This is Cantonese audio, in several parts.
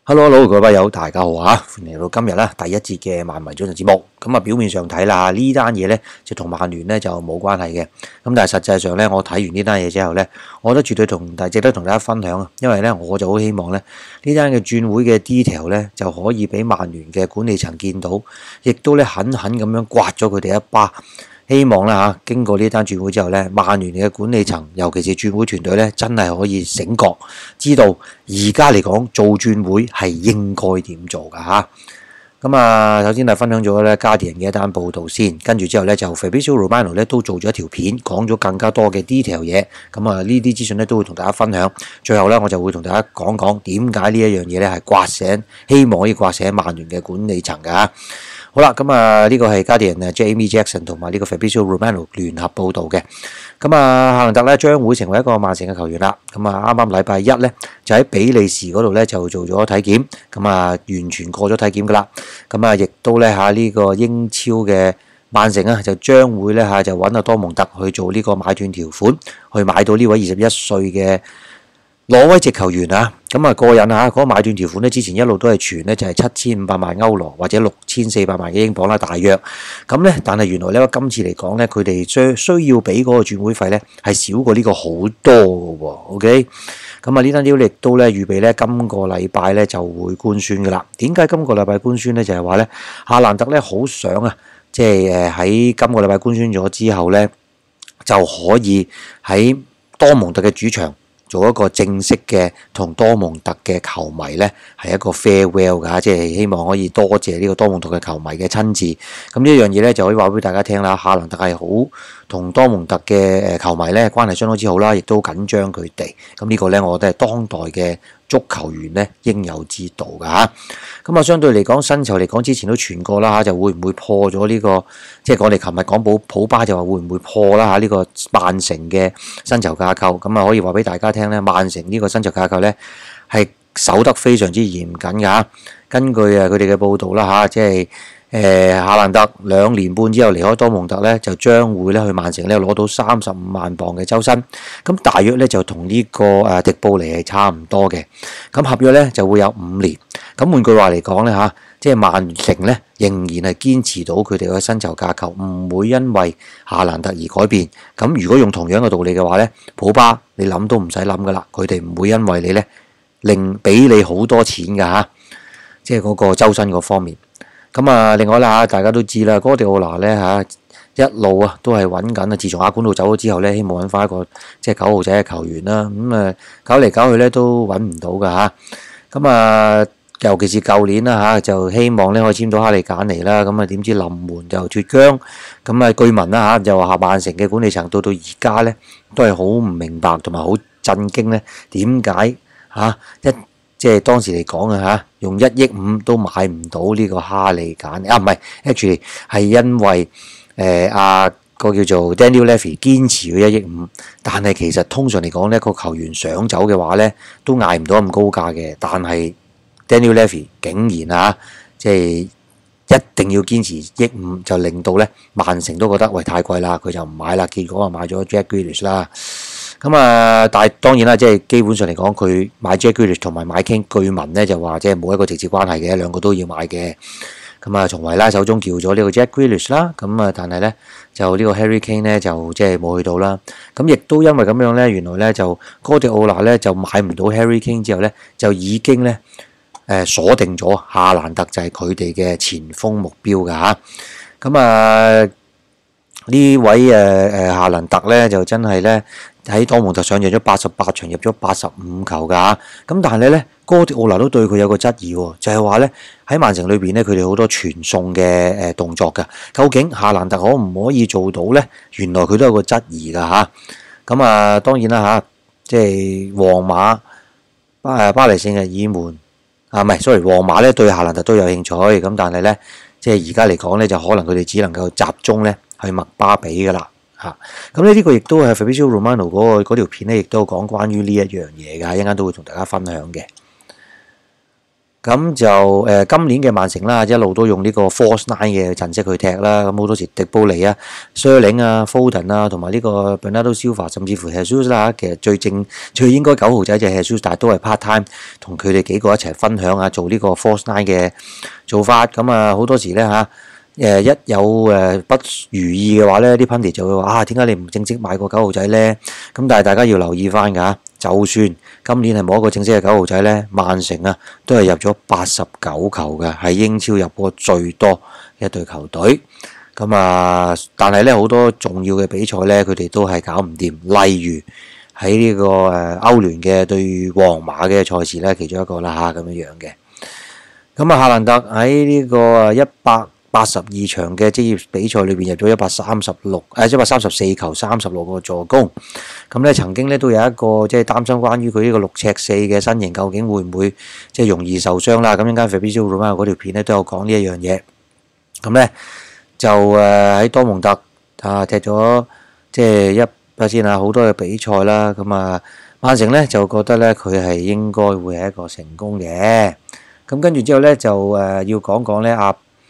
Hello，各位友，大家好啊！歡迎嚟到今日啦，第一節嘅曼迷早晨節目。咁表面上睇啦，呢單嘢呢就同曼聯呢就冇關係嘅。咁但係實際上呢，我睇完呢單嘢之後呢，我覺得絕對值得同大家分享啊。因為呢，我就好希望呢單嘅轉會嘅 detail 呢就可以俾曼聯嘅管理層見到，亦都呢狠狠咁樣刮咗佢哋一巴。希望啦嚇，經過呢單轉會之後咧，曼聯嘅管理層，尤其是轉會團隊咧，真係可以醒覺，知道而家嚟講做轉會係應該點做㗎嚇。咁首先係分享咗咧Guardian嘅一單報導先，跟住之後咧就 Fabrizio Romano 咧都做咗一條片，講咗更加多嘅 detail 嘢。呢啲資訊咧都會同大家分享。最後咧我就會同大家講講點解呢一樣嘢咧係刮醒，希望可以刮醒曼聯嘅管理層㗎。好啦，呢個係 Guardian Jamie Jackson 同埋呢個 Fabrizio Romano 聯合報導嘅。夏蘭特咧將會成為一個曼城嘅球員啦。啱啱禮拜一咧就喺比利時嗰度咧就做咗體檢，完全過咗體檢噶啦。亦都咧呢個英超嘅曼城啊就將會咧就揾阿多蒙特去做呢個買斷條款，去買到呢位21歲嘅挪威籍球員啊。過癮啊！嗰個買斷條款咧，之前一路都係傳咧，就係7500萬歐羅或者6400萬嘅英鎊啦，大約但係原來咧今次嚟講咧，佢哋需要俾嗰個轉會費咧係少過呢個好多嘅喎。OK， 呢單料亦都咧預備咧今個禮拜咧就會官宣嘅啦。點解今個禮拜官宣咧？就係話咧，夏蘭特咧好想啊，即係喺今個禮拜官宣咗之後咧，就可以喺多蒙特嘅主場做一個正式嘅同多蒙特嘅球迷呢係一個 farewell 㗎，即係希望可以多謝呢個多蒙特嘅球迷嘅親自。呢一樣嘢呢，就可以話俾大家聽啦。夏蘭特係好同多蒙特嘅球迷呢關係相當之好啦，亦都緊張佢哋。呢個呢，我覺得係當代嘅足球員呢應有之道㗎。相對嚟講，薪酬嚟講，之前都傳過啦，就會唔會破咗呢個？即係我哋琴日講普巴就話會唔會破啦呢個曼城嘅薪酬架構？可以話俾大家聽咧，曼城呢個薪酬架構咧係守得非常之嚴謹㗎。根據佢哋嘅報道啦即係夏蘭特2年半之後離開多蒙特咧，就將會咧去曼城咧攞到35萬磅嘅周薪，大約咧就同呢個迪布尼係差唔多嘅。合約咧就會有5年。換句話嚟講咧即係曼城咧仍然係堅持到佢哋嘅薪酬架構，唔會因為夏蘭特而改變。如果用同樣嘅道理嘅話咧，普巴你諗都唔使諗噶啦，佢哋唔會因為你咧令俾你好多錢㗎即係嗰個周薪嗰方面。另外啦大家都知啦，哥迪奧拿咧一路都係揾緊啊。自從阿管路走咗之後咧，希望揾翻一個即係9號仔嘅球員啦。搞嚟搞去咧都揾唔到㗎尤其是舊年啦就希望咧可以簽到哈利簡尼啦。點知臨門就脫韁。據聞啦就話曼城嘅管理層到而家咧都係好唔明白同埋好震驚咧，點解即係當時嚟講用1億5都買唔到呢個哈利簡尼唔係 actually 係因為個叫做 Daniel Levy 堅持佢1億5，但係其實通常嚟講呢個球員想走嘅話咧都嗌唔到咁高價嘅，但係Daniel Levy 竟然即係一定要堅持1億5，就令到咧曼城都覺得喂太貴啦，佢就唔買啦。結果買咗 Jack Grealish 啦。但係當然啦，即係基本上嚟講，佢買 Jack Grealish 同埋買 Kane，據聞咧就話即係冇一個直接關係嘅，兩個都要買嘅。從維拉手中叫咗呢個 Jack Grealish 啦。但係咧就呢個 Harry Kane 咧就即係冇去到啦。亦都因為咁樣咧，原來咧就哥迪奧拿咧就買唔到 Harry Kane 之後咧，就已經咧鎖定咗夏蘭特就係佢哋嘅前鋒目標㗎呢位夏蘭特咧就真係咧喺多蒙特上陣咗88場，入咗85球㗎但係咧哥迪奧拿都對佢有個質疑喎，就係話咧喺曼城裏邊咧佢哋好多傳送嘅動作㗎，究竟夏蘭特可唔可以做到咧？原來佢都有個質疑㗎當然啦即係皇馬巴黎聖日耳門唔係，sorry，皇馬咧對夏蘭特都有興趣但係咧即係而家嚟講咧就可能佢哋只能夠集中咧去麥巴比㗎啦呢個亦都係 Fabrizio Romano 嗰條片咧，亦都講關於呢一樣嘢㗎，一陣間都會同大家分享嘅。 咁就今年嘅曼城啦，一路都用呢個 False Nine 嘅陣式去踢啦。咁好多時迪布尼啊、Sterling 啊、Foden 啊，同埋呢個 Bernardo Silva，甚至乎 Jesus 啦，其實最應該9號仔就係 Jesus，但係都係 part time，同佢哋幾個一齊分享啊，做呢個 False Nine 嘅做法。咁啊，好多時咧嚇。一有不如意嘅話咧，啲 Pundit 就會話啊，點解你唔正式買個9號仔咧？咁但係大家要留意翻㗎，就算今年係冇一個正式嘅9號仔咧，曼城啊都係入咗89球嘅，係英超入過最多一隊球隊。咁啊，但係咧好多重要嘅比賽咧，佢哋都係搞唔掂。例如喺呢個歐聯嘅對皇馬嘅賽事咧，其中一個啦咁樣嘅。咁啊，夏蘭特喺呢個182場嘅職業比賽裏邊入咗134球，36個助攻。咁咧曾經咧都有一個即係擔心關於佢呢個6尺4嘅身形究竟會唔會即係容易受傷啦。咁陣間 Fabrizio Romano 嗰條片咧都有講呢一樣嘢。咁咧就喺多蒙特踢咗即係好多嘅比賽啦。咁啊曼城咧就覺得咧佢係應該會係一個成功嘅。咁跟住之後咧就要講講咧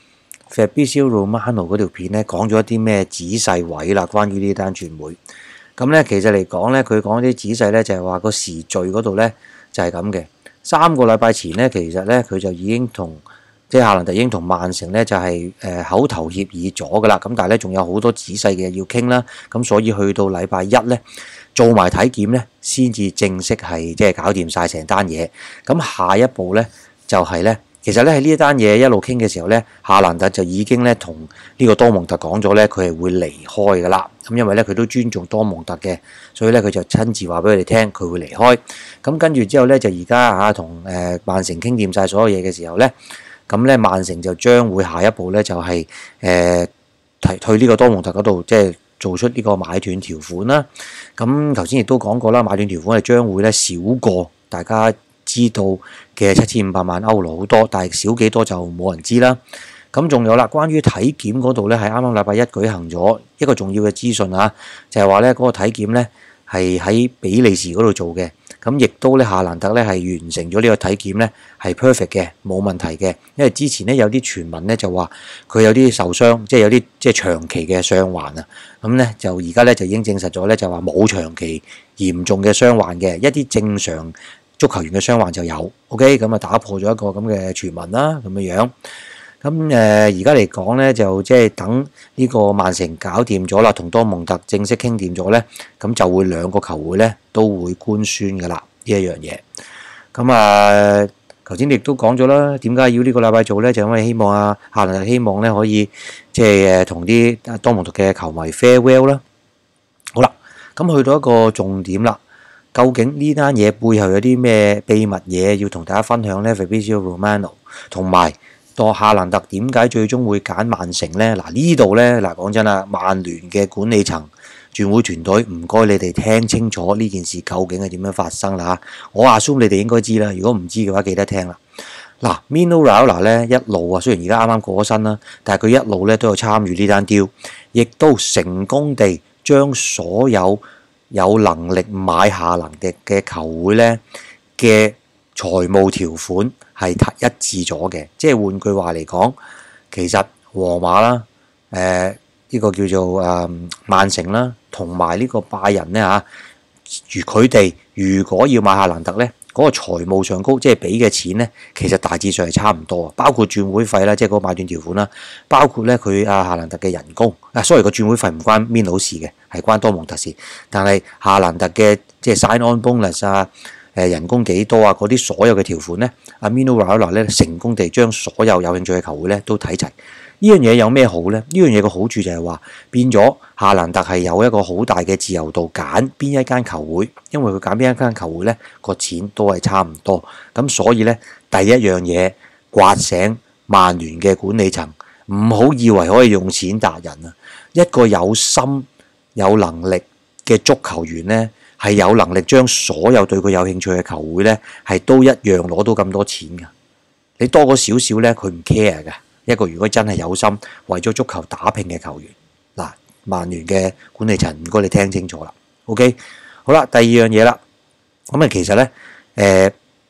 Fabrizio Romano 嗰條片咧講咗一啲咩仔細位啦，關於呢單轉會。咁咧其實嚟講咧，佢講啲仔細咧就係話個時序嗰度咧就係咁嘅。3個禮拜前咧，其實咧佢就已經即係夏蘭特已經同曼城咧就係口頭協議咗噶啦。咁但係咧仲有好多仔細嘅要傾啦。咁所以去到禮拜一咧做埋體檢咧，先至正式係即係搞掂晒成單嘢。咁下一步咧就係咧。其實咧喺呢一單嘢一路傾嘅時候咧，夏蘭特就已經咧同呢個多蒙特講咗咧，佢係會離開噶啦。咁因為咧佢都尊重多蒙特嘅，所以咧佢就親自話俾佢哋聽佢會離開。咁跟住之後咧就而家同曼城傾掂晒所有嘢嘅時候咧，咁咧曼城就將會下一步咧就係去呢個多蒙特嗰度即係做出呢個買斷條款啦。咁頭先亦都講過啦，買斷條款係將會咧少過大家知道嘅7500萬歐羅好多，但係少幾多就冇人知啦。咁仲有啦，關於體檢嗰度咧，係啱啱禮拜一舉行咗一個重要嘅資訊啊，就係話咧嗰個體檢咧係喺比利時嗰度做嘅。咁亦都咧夏蘭特咧係完成咗呢個體檢咧係 perfect 嘅，冇問題嘅。因為之前咧有啲傳聞咧就話佢有啲受傷，即係有啲即係長期嘅傷患啊。咁咧就而家咧就已經證實咗咧，就話冇長期嚴重嘅傷患嘅，一啲正常足球員嘅傷患就有 ，OK， 咁啊打破咗一個咁嘅傳聞啦，咁樣樣。咁而家嚟講咧，就即係等呢個曼城搞掂咗啦，同多蒙特正式傾掂咗咧，咁就會兩個球會咧都會官宣噶啦呢一樣嘢。咁頭先亦都講咗啦，點解要呢個禮拜做咧？就因為希望夏蘭特希望咧可以即係同啲多蒙特嘅球迷 farewell 啦。好啦，咁去到一個重點啦。究竟呢單嘢背後有啲咩秘密嘢要同大家分享呢？ Fabrizio Romano 同埋夏蘭特點解最終會揀曼城呢？嗱呢度呢，講真啦，曼聯嘅管理層轉會團隊唔該你哋聽清楚呢件事究竟係點樣發生啦。我assume你哋應該知啦，如果唔知嘅話記得聽啦。Mino Raiola 咧一路雖然而家啱啱過咗身啦，但係佢一路咧都有參與呢單 deal，亦都成功地將所有能力買夏蘭特嘅球會咧嘅財務條款係一致咗嘅，即係換句話嚟講，其實皇馬啦，呢個叫做曼城啦，同埋呢個拜仁咧佢哋如果要買夏蘭特咧，嗰個財務上高即係俾嘅錢咧，其實大致上係差唔多，包括轉會費啦，即係嗰個買斷條款啦，包括咧佢夏蘭特嘅人工，sorry 個轉會費唔關Mino事嘅，係關多蒙特事。但係夏蘭特嘅即係 sign on bonus人工幾多嗰啲所有嘅條款咧，Mino Raiola 咧成功地將所有興趣嘅球會咧都睇齊。呢樣嘢有咩好咧？呢樣嘢嘅好處就係話變咗夏蘭特係有一個好大嘅自由度揀邊一間球會，因為佢揀邊一間球會咧個錢都係差唔多。咁所以咧第一樣嘢刮醒曼聯嘅管理層，唔好以為可以用錢達人啊！一個有心有能力嘅足球員咧，係有能力將所有對佢有興趣嘅球會咧係都一樣攞到咁多錢㗎。你多過少少咧，佢唔 care 㗎。一個如果真係有心為咗足球打拼嘅球員，曼聯嘅管理層唔該你聽清楚啦。OK， 好啦，第二樣嘢啦，咁其實咧，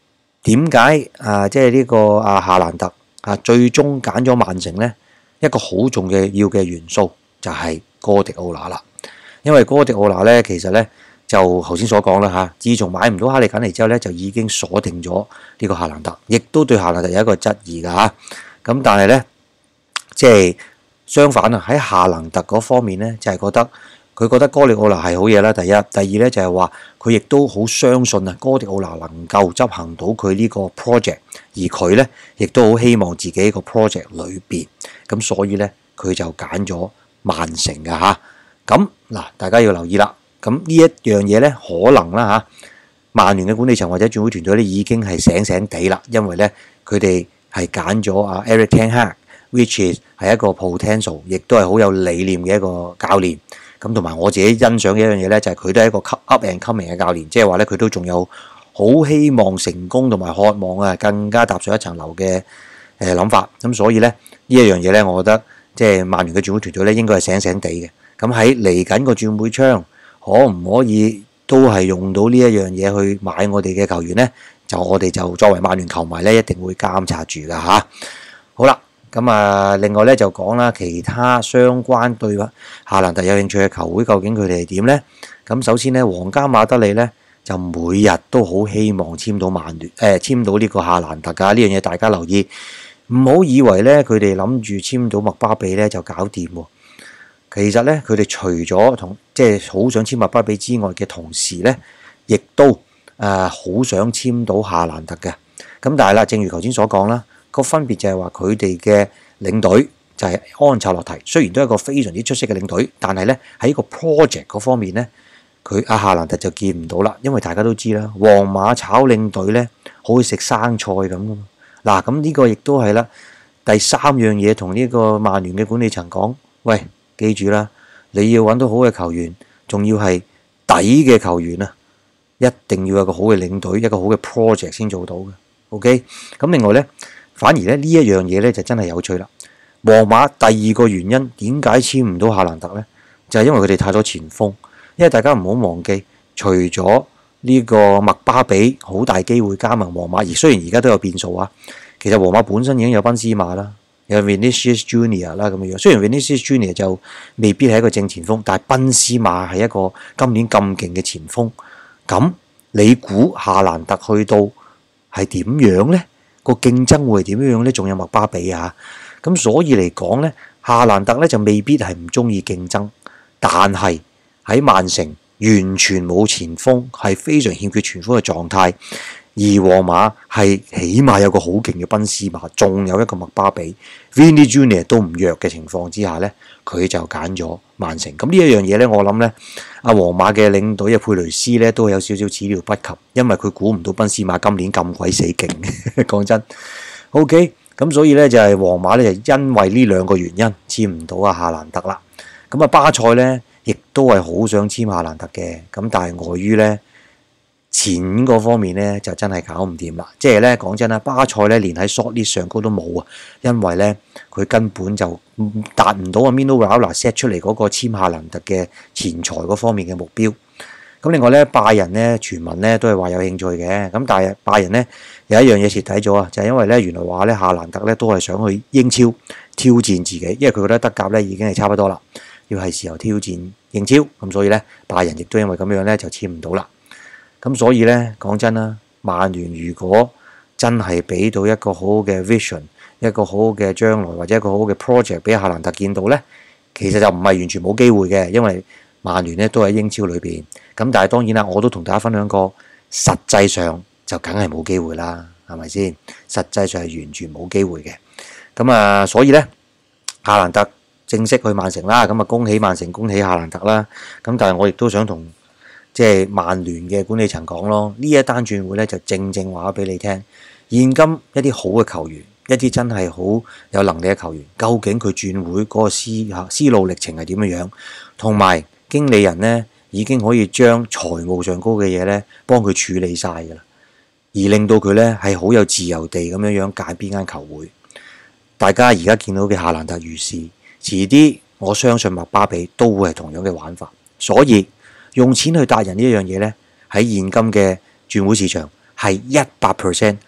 點解即係呢個夏蘭特最終揀咗曼城呢？一個好重要嘅元素就係哥迪奧拿啦。因為哥迪奧拿呢，其實呢，就頭先所講啦嚇，自從買唔到哈利簡尼之後呢，就已經鎖定咗呢個夏蘭特，亦都對夏蘭特有一個質疑㗎嚇。咁但係呢，即係相反啊，喺夏蘭特嗰方面呢，就係佢覺得哥迪奧拿係好嘢啦。第一，第二呢，就係話佢亦都好相信啊，哥迪奧拿能夠執行到佢呢個 project，而佢呢，亦都好希望自己個 project 裏邊，咁所以呢，佢就揀咗曼城㗎嚇。咁嗱，大家要留意啦。咁呢一樣嘢呢，可能啦嚇，曼聯嘅管理層或者轉會團隊呢已經係醒醒地啦，因為呢，佢哋係揀咗Eric Ten Hag，which is 係一個 potential，亦都係好有理念嘅一個教練。咁同埋我自己欣賞嘅一樣嘢呢，就係佢都係一個 up and coming 嘅教練，即係話呢，佢都仲有好希望成功同埋渴望更加踏上一層樓嘅諗法。咁所以呢，呢一樣嘢呢，我覺得即係曼聯嘅轉會團隊呢應該係醒醒地嘅。咁喺嚟緊個轉會窗，可唔可以都係用到呢一樣嘢去買我哋嘅球員呢？我哋就作為曼聯球迷呢，一定會監察住㗎嚇。好啦。咁另外咧就講啦，其他相關對夏蘭特有興趣嘅球會，究竟佢哋係點呢？咁首先咧，皇家馬德里咧就每日都好希望簽到簽到呢個夏蘭特㗎。呢樣嘢大家留意，唔好以為咧佢哋諗住簽到麥巴比咧就搞掂喎。其實咧，佢哋除咗即係好想簽麥巴比之外嘅同時咧，亦都好想簽到夏蘭特嘅。咁但係啦，正如頭先所講啦。個分別就係話佢哋嘅領隊就係安察洛提，雖然都係一個非常之出色嘅領隊，但係咧喺個 project 嗰方面咧，佢夏蘭特就見唔到啦。因為大家都知啦，皇馬炒領隊咧好似食生菜咁噶嘛。嗱，咁呢個亦都係啦。第三樣嘢同呢個曼聯嘅管理層講，喂，記住啦，你要揾到好嘅球員，仲要係底嘅球員啊，一定要有個好嘅領隊，一個好嘅 project 先做到嘅。OK， 咁另外咧。反而咧呢一樣嘢咧就真係有趣啦。皇馬第二個原因點解簽唔到夏蘭特呢？就係因為佢哋太多前鋒。因為大家唔好忘記，除咗呢個麥巴比好大機會加盟皇馬，而雖然而家都有變數啊，其實皇馬本身已經有賓斯馬啦，有 Vinicius Junior 啦咁樣。雖然 Vinicius Junior 就未必係一個正前鋒，但係賓斯馬係一個今年咁勁嘅前鋒。咁你估夏蘭特去到係點樣呢？個競爭會係點樣呢？仲有麥巴比啊，咁所以嚟講呢，夏蘭特呢就未必係唔中意競爭，但係喺曼城完全冇前鋒，係非常欠缺前鋒嘅狀態。而皇馬係起碼有個好勁嘅賓斯馬，仲有一個麥巴比 Vinny Junior 都唔弱嘅情況之下呢，佢就揀咗曼城。咁呢一樣嘢呢，我諗呢，皇馬嘅領隊佩雷斯呢都有少少始料不及，因為佢估唔到賓斯馬今年咁鬼死勁。講真 ，OK， 咁所以呢，就係皇馬呢，就因為呢兩個原因簽唔到夏蘭特啦。咁巴塞呢，亦都係好想簽夏蘭特嘅，咁但係礙於呢。錢嗰方面咧就真係搞唔掂啦，即係咧講真啦，巴塞咧連喺 short list 上高都冇啊，因為咧佢根本就達唔到Mino Raiola set 出嚟嗰個簽夏蘭特嘅錢財嗰方面嘅目標。咁另外咧拜仁咧傳聞咧都係話有興趣嘅，咁但係拜仁咧有一樣嘢蝕底咗啊，就係因為咧原來話咧夏蘭特咧都係想去英超挑戰自己，因為佢覺得德甲咧已經係差不多啦，要係時候挑戰英超，咁所以咧拜仁亦都因為咁樣咧就簽唔到啦。咁所以咧，講真啦，曼聯如果真係俾到一個好好嘅 vision， 一個好好嘅將來或者一個好好嘅 project 俾夏蘭特見到咧，其實就唔係完全冇機會嘅，因為曼聯咧都喺英超裏邊。咁但係當然啦，我都同大家分享過，實際上就梗係冇機會啦，係咪先？實際上係完全冇機會嘅。咁所以咧，夏蘭特正式去曼城啦，咁恭喜曼城，恭喜夏蘭特啦。咁但係我亦都想同即係曼聯嘅管理層講咯，呢一單轉會咧就正話俾你聽，現今一啲好嘅球員，一啲真係好有能力嘅球員，究竟佢轉會嗰個思路歷程係點樣？同埋經理人咧已經可以將財務上高嘅嘢咧幫佢處理晒㗎啦，而令到佢咧係好有自由地咁樣揀邊間球會。大家而家見到嘅夏蘭特如是，遲啲我相信麥巴比都會係同樣嘅玩法，所以用錢去達人呢一樣嘢呢，喺現今嘅轉會市場係100%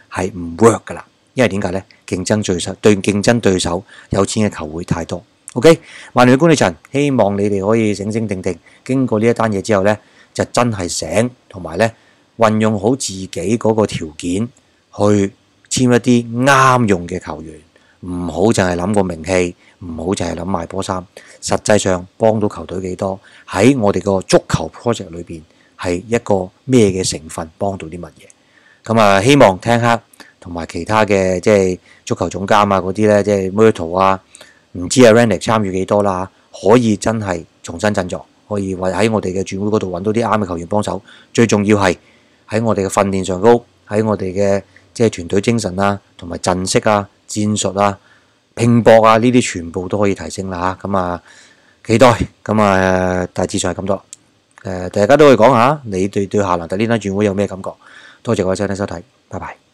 係唔 work 噶啦。因為點解呢？競爭對手有錢嘅球會太多。OK， 曼聯嘅管理層希望你哋可以醒醒定定，經過呢一單嘢之後呢，就真係醒，同埋呢運用好自己嗰個條件去簽一啲啱用嘅球員，唔好淨係諗個名氣，唔好淨係諗賣波衫，實際上幫到球隊幾多？喺我哋個足球 project 裏邊係一個咩嘅成分，幫到啲乜嘢？咁啊，希望聽克同埋其他嘅即係足球總監啊嗰啲呢，即係 Murto 啊，唔知阿 Ranić 參與幾多啦，可以真係重新振作，可以喺我哋嘅轉會嗰度揾到啲啱嘅球員幫手。最重要係喺我哋嘅訓練上高，喺我哋嘅即係團隊精神啊，同埋陣式啊、戰術啊、拼搏啊呢啲全部都可以提升啦嚇。咁啊，期待咁啊，大致上係咁多。大家都可以講下你對夏蘭特呢單轉會有咩感覺？多謝各位收聽收睇，拜拜。